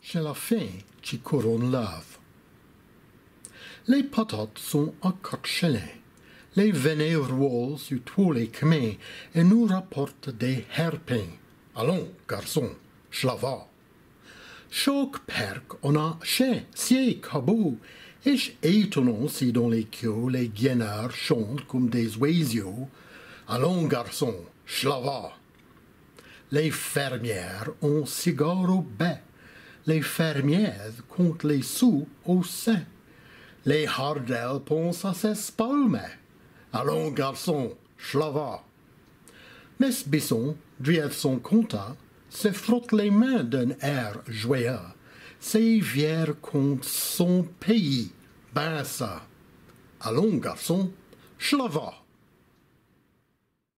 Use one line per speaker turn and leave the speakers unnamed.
j'ai la faim qui couronne lave. Les patates sont à quatre chelins. Les venets roulent sur tous les chemins et nous rapportent des hairpins. Allons, garçon, schlava. Chaque perque on a chez sié cabot. Est-ce étonnant si dans les queues les guenards chantent comme des oiseaux? Allons, garçon, schlava. Les fermières ont cigare au bec. Les fermières comptent les sous au sein. Les hardelles pensent à s'espalmer. Allons, garçon, schlava. Miss Bisson, drive son compta, se frotte les mains d'un air joyeux. C'est fier contre son pays. Ben ça. Allons, garçon, schlava.